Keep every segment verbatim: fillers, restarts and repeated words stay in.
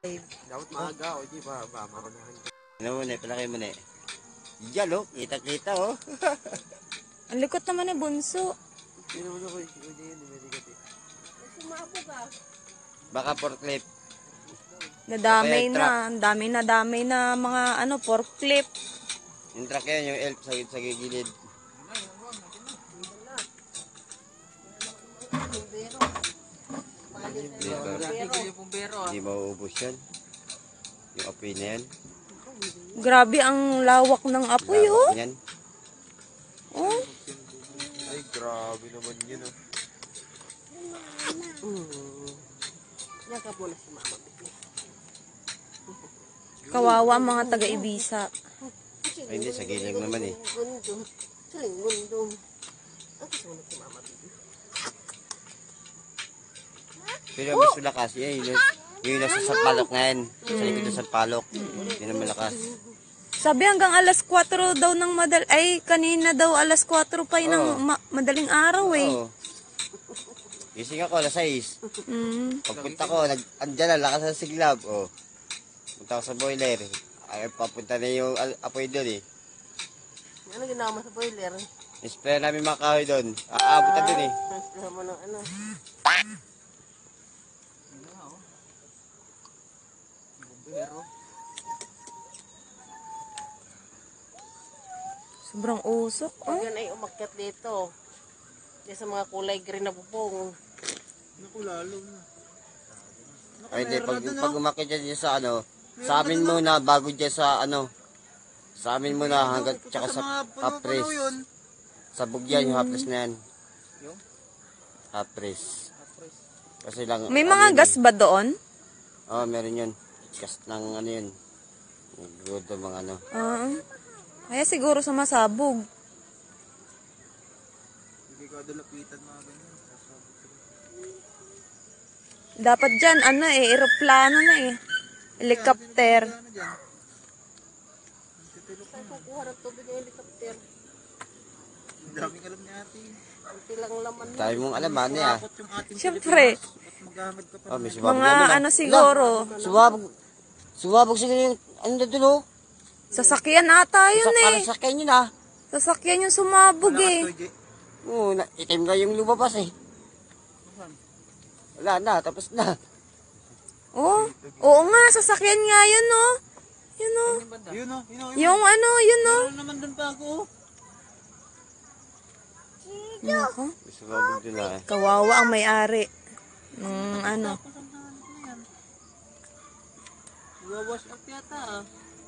Dapat maaga o di ba? Ba, makunahan ka. Ano mo na, palaki mo na. Yan oh, kita-kita oh. Ang likot naman eh, bunso. Hindi naman ako yung hindi yun, may ligat eh. Sumabog ah. Baka forklift. Nadamay Okay, truck. na. Ang dami na dami na mga ano, forklift. Yung truck yan, yung elf sa, sa gilid. Hindi mauubos yan. Yung apoy na yan. Grabe ang lawak ng apoy, oh. Lawak yan. Oh. Ay, grabe naman yun oh. Yakap mo na si mama. Kawawa ang mga taga-Ibisa. Ay hindi, sa gilid naman eh. Gundong. Saling gundong. Ang kasunod si mama. Pero mas malakas yan. Yung, yung nasa sampalok na yan. Sa likod ng sampalok. Yun ang malakas. Sabi hanggang alas kwatro daw ng madal... Ay, kanina daw alas kwatro pa yun ng Oo. ma- madaling araw eh. Oo. Gising ako, alas sais. Mm. Pagpunta ko, nag, andyan na, lakas ng siglab. Oh. Punta ko sa boiler. Ay, papunta na yung al- apoy doon eh. Ano ginawa mo sa boiler? Spray namin mga kahoy doon. Aabot na doon eh. Gusto mo ng ano? Sobrang usok. Oh. Yan ay umakyat dito. Diyan sa mga kulay green na bubong. Naku, lalo na. Ay, hindi. Pag, pag umakit dyan sa ano, sa amin muna, bago dyan sa ano, sa amin muna, hanggang tsaka sa hapres. Sa bugyan, yung hapres na yan. Hapres. Kasi lang, May ano mga yun gas eh. ba doon? Oo, oh, meron yun. Gas ng ano yun. Gudo mga ano. Ah. Kaya siguro sumasabog. Hindi ko adalapitan mga ganyan. Sasabot sila. Dapat dyan, ano eh, aeroplano na eh. Helicopter. Ano dyan? Saan kukuha ng tubig ng helicopter? Ang daming alam ni ate. Ang tilang laman na. Tayo mong alam, ano ah. Bakit yung ating Siyempre, Pilipinas at maghahamad ka pa Oh, may naman. sumabog mga naman ah. ano siguro, Suwabog. Suwabog siguro yung, ano na doon oh. sasakyan ata yun Sa, eh. parang sakyan yun ah. Sasakyan yung sumabog Malakas eh. to, J. Oo, na, itim nga yung lumabas eh. Wala na, tapos na. Oh, oo nga, sasakyan nga yun oh. Yun oh. Yun o, yun o. Yung ano, yun oh. Ano naman doon pa ako? Nako. Sumabog doon ah. Kawawa ang may-ari. Nung ano. Wawash up yata ah.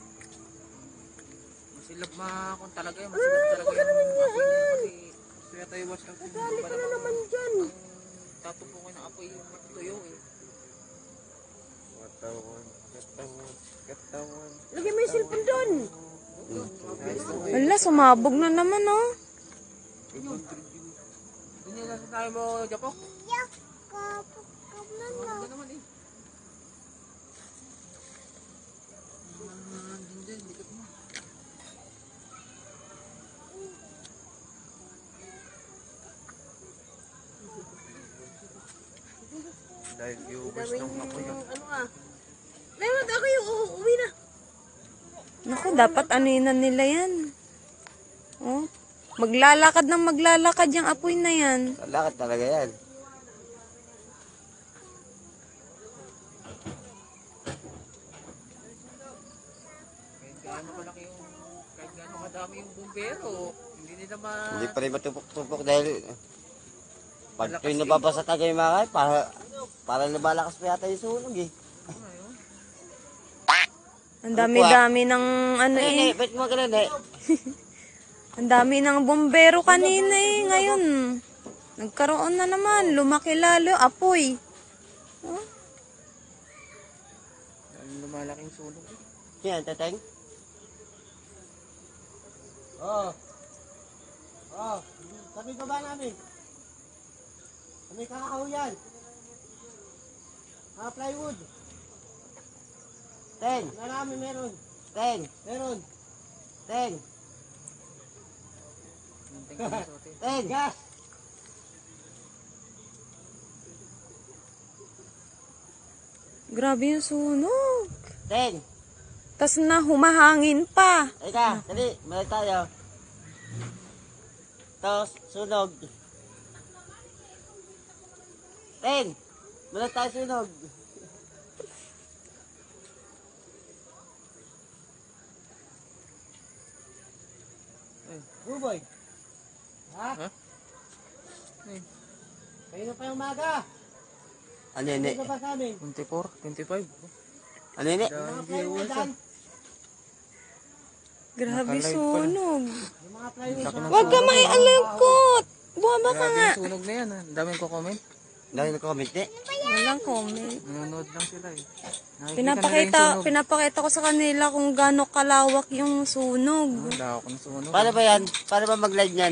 Masilap ma kung talaga yun. Masilap talaga yung apoy niya kasi gusto yata yung wash up. Dali ka na naman dyan. Tatubukin ng apoy yung tuyo eh. Katawan, katawan, katawan. Lagyan mo yung cellphone doon. Wala, sumabog na naman oh. Hindi na tayo mo, Japok? Ano naman eh. Dahil viewers ng apoy yun. Ano ah. Meron ako yung uuwi na. Naku, dapat aninan nila yan. Oh. Maglalakad ng maglalakad yung apoy na yan. Lakad talaga yan. Kahit gaano kalaki yung, kahit gaano kadami yung bumbero, hindi nila ma... Hindi pa rin matupok-tupok dahil pag ito'y nababasa tayo yung mga kayo, para, para nabalakas pa yata yung sunog eh. Ang dami-dami ng ano Eh, eh. ba't mo ganun eh? Ang dami ng bombero kanina eh. Ngayon, nagkaroon na naman. Lumaki lalo, apoy. Oh. Lumalaking sunog eh. Yan, tateng. Oh. Oh. Sabi ko ba namin? Kami kakahuyan. Mga plywood. Ten. Marami meron. Ten. Meron. Ten. Ten. Gas. Grabe yung sunog. Ten! Tas na humahangin pa. Eka, dali, malag tayo. Tapos, sunog. Ten! Malag tayo sunog. Buboy. Ha? Ha? Eh, Kayo na pa yung maga. Ano yun? eh? ba sa amin? twenty-four, twenty-five. Ano yun? eh? Mga viewers ah. Grabe Nakalive sunog. Laki ng Huwag ka sunog. may alagkot. Bumaba ka Grabe nga. yung sunog na yan ah. Ang daming ko comment. Dahil nag-comment eh. Walang comment. Nanonood lang sila eh. Nakikita nila yung Pinapakita, sunog. pinapakita ko sa kanila kung gaano kalawak yung sunog. Ah, lawak ng sunog. Paano ba yan? Paano ba mag-live yan?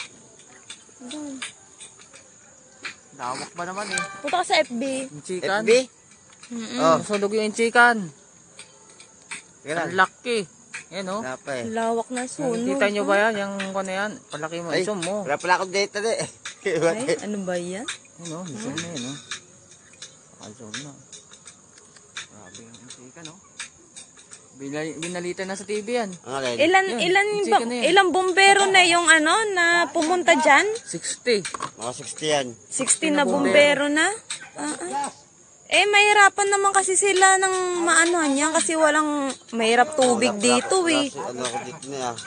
Lawak ba naman eh. Punta ka sa F B. Yung chicken. F B? Oh, Nasunog yung chicken. kailan? Ang laki. Yan oh. Wala pa eh. Lawak na sunog. Nakikita nyo ba yan? Yung kano yan? Palaki mo. Ay, Isum mo. wala pala akong data na eh. Ay, ano ba yan? Yan oh. Isum na yan oh. Isum na. Grabe yung chicken oh. Binal binalita na sa T V yan. Ang alin? Ilan, Yan, ilan, yung ba, chicken na yan. ilang bombero na yung ano, na pumunta dyan? sixty. Mga sixty yan. sixteen na bombero na? Ah, ah. Eh, mahirapan naman kasi sila ng maanohan yan kasi walang mahirap tubig dito eh. Kasi ano ako dito na ah.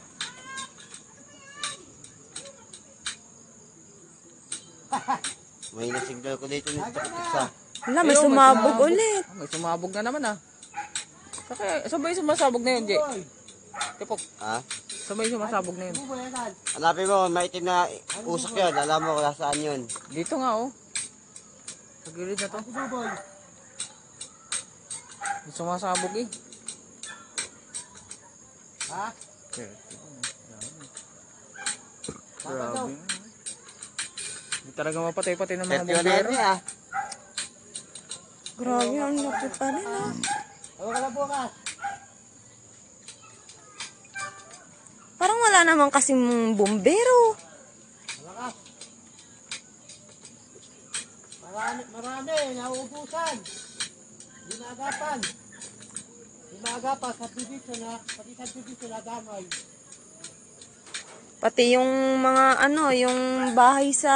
May nasignal ko dito nito sa. Wala, may sumabog ulit. Ah, may sumabog na naman ah. Saka, sabay sumasabog na yun, Jay. Tipok, Ha? sabay sumasabog na yun. Hanapin mo, maitim na usok yan. Alam mo kung nasaan yun. Dito nga oh. Sa gilid na to. May sumasabog eh. Ha? Grabe. Hindi talaga mapatay-patay ng mga thirty-one na bombero. yan ah. Grabe, ang laki pa rin ah. Huwag ka lang bukas. Parang wala naman kasing bombero. Marami, marami, nauubusan. Hindi maagapan. Hindi maagapan sa bibisyo na, pati sa bibisyo na damay. Pati yung mga ano, yung bahay sa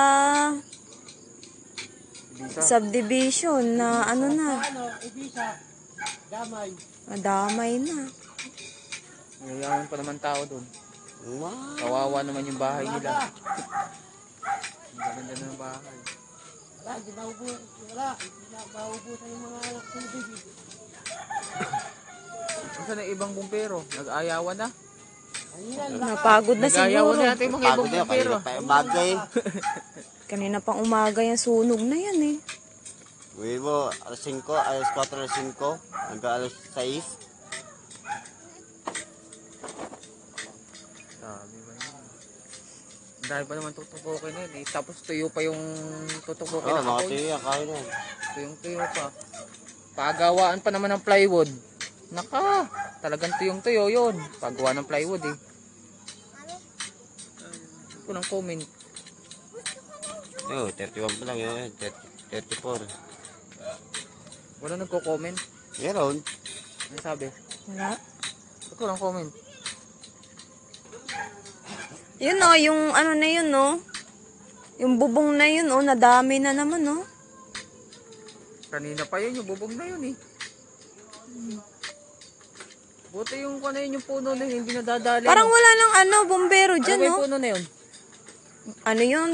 Bisa. subdivision na ano na, Ano, ibisa, damay. madamay na. Mayayaman pa naman tao doon. Wow. Kawawa naman yung bahay nila. Ang ganda ng bahay. Wala, hindi maubusan, wala, hindi na maubusan yung mga anak sa bibig. Saan ang ibang bumpero? Nag-ayawan na? Napagod na Nag-ayawan siguro. na natin yung mga ibang bumpero. Kanina pa yung bagay. Kanina pang umaga yung sunog na yan eh. Uwi mo, alas singko, alas kwatro, alas singko, hanggang alas sais. Sabi ba yun? Dahil pa naman tutupukin na yun eh. Tapos tuyo pa yung tutupukin Oo, na mga apoy. tiyo yan, kaya na yan. Tuyong tuyo pa. Pagawaan pa naman ng plywood. Naka, talagang tuyong tuyo yun. Paggawa ng plywood eh. Ito ng comment. Oo, thirty-one pa lang yun, thirty, thirty-four. Wala nagko-comment. Meron. Ano sabi? Wala. Ito ng comment. Yun o, yung ano na yun o. Yung bubong na yun o, nadami na naman o. Kanina pa yun, yung bubong na yun eh. Buti yung ano yun, yung puno na yun, hindi nadadali. Parang wala nang ano, bombero Ano dyan ba yung o. puno na yun? Ano yun?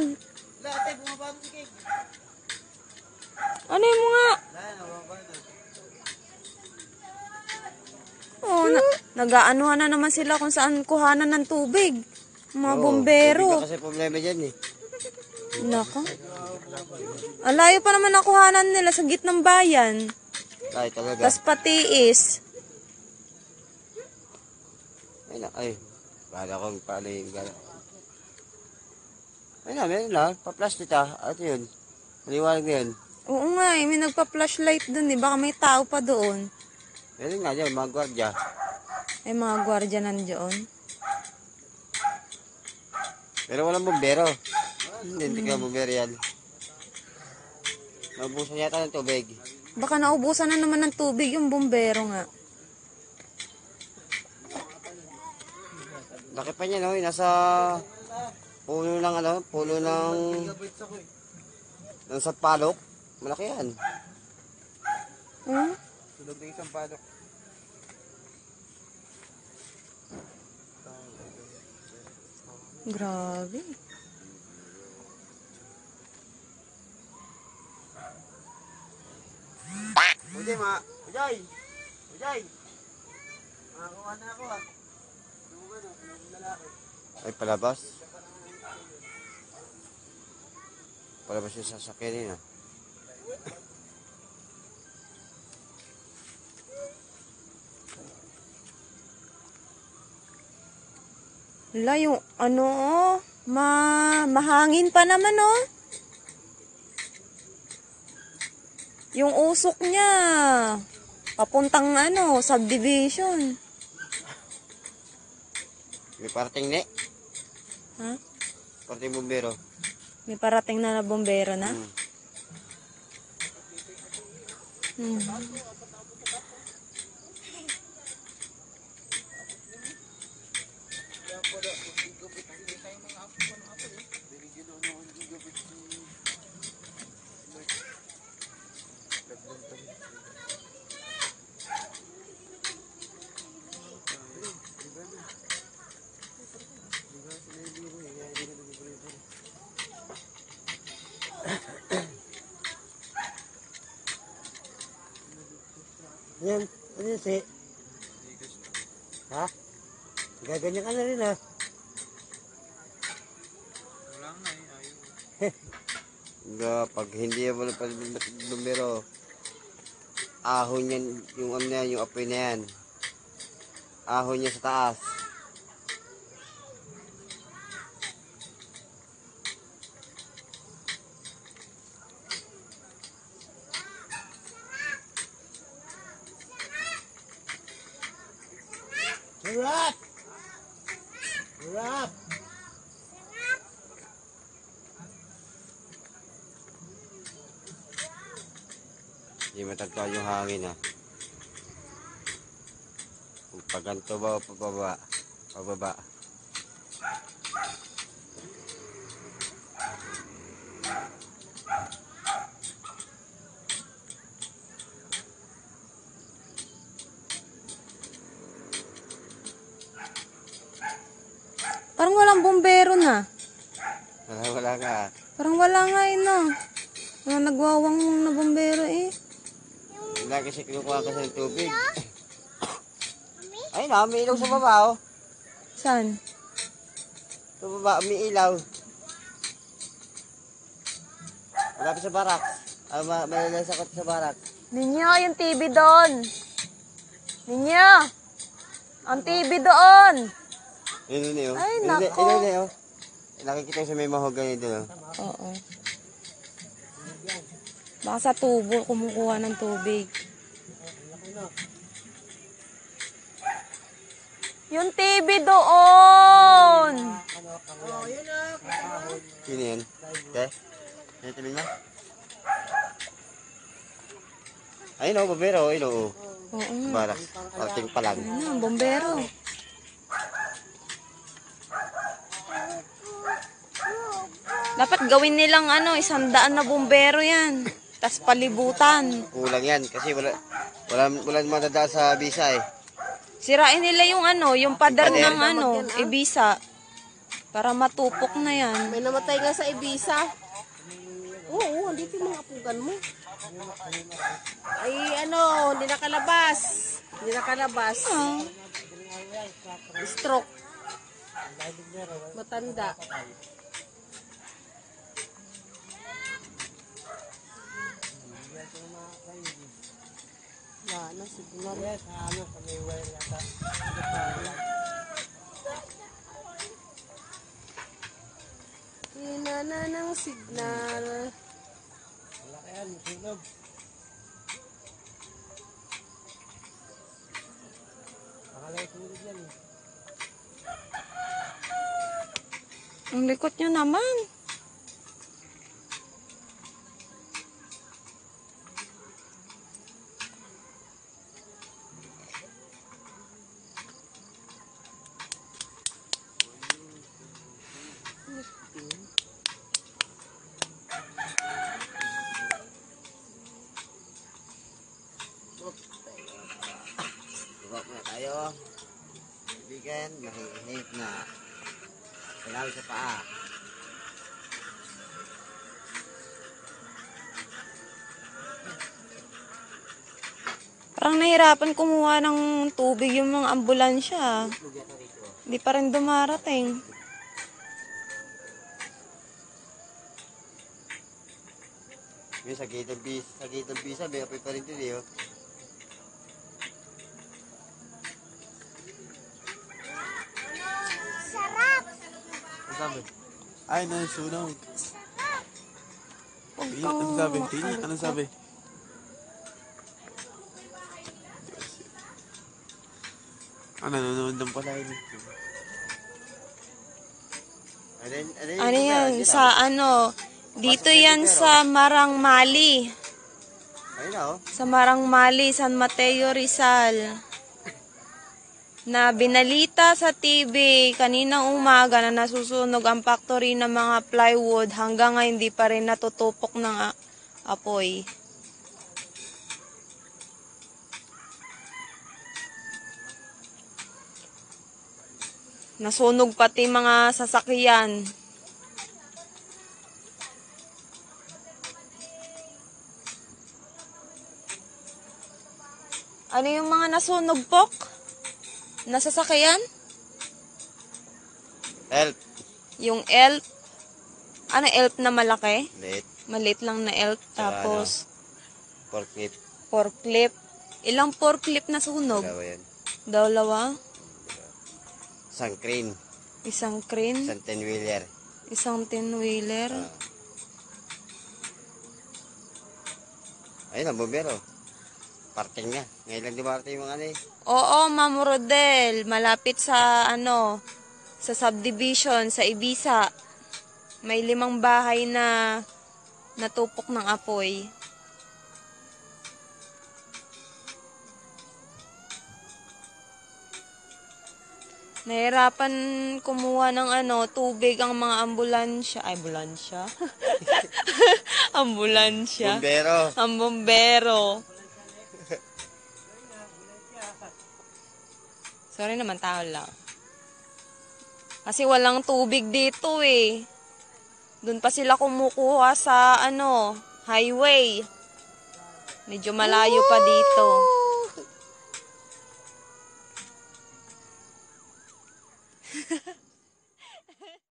Ano yun mo nga? Oo, na, nag-aanuhan na naman sila kung saan kuhanan ng tubig. Mga bombero. Hindi ka kasi problema dyan eh. Naka. Ang layo pa naman nakuhanan nila sa gitnang bayan. Ay, talaga. Tas patiis. Ay na, ay. Bala kong paano yung gala. Ay na, meron lang. Pa-plastic ah. Ano yun? Maliwanag na yun. Oo nga eh, may nagpa-flashlight dun eh. Baka may tao pa doon. Meron nga dyan, mga gwardya. May mga gwardiya nandiyon. Pero walang bombero. Hindi, hindi ka bombero yan. Mabusan yata ng tubig. Baka naubusan na naman ng tubig yung bumbero nga. Laki pa niya, no? Nasa puno ng ano, puno ng ng sampalok. Malaki yan. Hmm? Tulog na isang padok. Grabe. Ujay, ma. Ujay. Ujay. Makakuha na ako, ah. Ay, palabas. Palabas yung sasakyan yun, ah. Wala yung ano, oh, ma mahangin pa naman, oh. Yung usok niya, papuntang ano, subdivision. May parating ne. Ha? Parating bumbero. May parating na na bombero na? Hmm. Hmm. Yan, ano yun, si? Ha? Gaganyan ka na rin, ha? Wala nga eh, ayaw. Pag hindi mo na bumbero, ahon yan, yung ano na yan, yung apoy na yan. Ahon niya sa taas. Sarap! Sarap! Hindi matagpuan yung hangin, ha? Kung paganto ba o pababa? Pababa. Parang walang bombero na. Wala, wala ka. Parang wala nga eh, no. Mga nagwawang na bombero eh. Wala kasi kinukuha kasi ng tubig. Ay na, may ilaw sa baba, oh. Saan? Sa baba, may ilaw. Malapit sa barak. Ah, ma malalasakot sa barak. Ninyo, yung T V doon. Ninyo! Ang T V doon! Yun yun, oh. Ay, Yun, nako. Yun yun, oh. Nakikita ko sa may mahogany doon, oh. Oo. Baka sa tubo kumukuha ng tubig. Yung T V doon! Sino yun? Okay? Sino tabing mo? Ayun, oh, babero, ayun, oh. Oo nga. Barak. Parating pa lang. Ayun na, ang bombero. Dapat gawin nilang ano, isang daan na bombero yan. Tas palibutan. Kulang yan kasi wala wala wala madadaan sa bisa, eh. Sirain nila yung ano, yung pader Pader. ng ano, Ibiza. Para matupok na yan. May namatay nga sa Ibiza. Oo, andito yung mga apugan mo. Ay, ano, hindi nakalabas. Hindi nakalabas. Ah, Stroke. Matanda. Wala na, signal. Hina na ng signal. ang likot nyo naman. Tayo. Kaibigan, mahihip na. Kailangan sa paa. Parang nahirapan kumuha ng tubig yung mga ambulansya. Hindi pa rin dumarating. May sa gate of bis, sa gate of bisa, may apoy pa rin din eh. Oh. Ano sabi? Ay, nasunog. Huwag Tingin, kang ano sabi? Tingin, ano sabi? Ah, nanonood lang pala yun. Ano, yun- ano, yun, Ano yun, yan? yun, Sa ano? Dito yan sa Marang Mali. Ayun na oh. Sa Marang Mali, San Mateo, Rizal. Na binalita sa T V kaninang umaga na nasusunog ang factory ng mga plywood hanggang ngayon hindi pa rin natutupok ng a- apoy. Nasunog pati mga sasakyan. Ano yung mga nasunog, Pok? Nasasakyan? Help. Yung elf. Ano, elf na malaki? Late. Maliit lang na elf. Saka Tapos, Forklift. forklift. Ilang forklift na sunog? Dalawa yan. Dalawa. Isang crane. Isang crane. Isang ten-wheeler. Isang tin-wheeler. Ayun ang bumbero. Parking niya. Ngayon lang dumarating yung mga ano eh. Oo, Ma'am Rodel. Malapit sa, ano, sa subdivision, sa Ibiza. May limang bahay na natupok ng apoy. Nahirapan kumuha ng ano, tubig ang mga ambulansya. Ay, ambulansya? ambulansya. Bumbero. Ang bombero. Sorry naman, tao lang. Kasi walang tubig dito eh. Doon pa sila kumukuha sa ano, highway. Medyo malayo pa dito.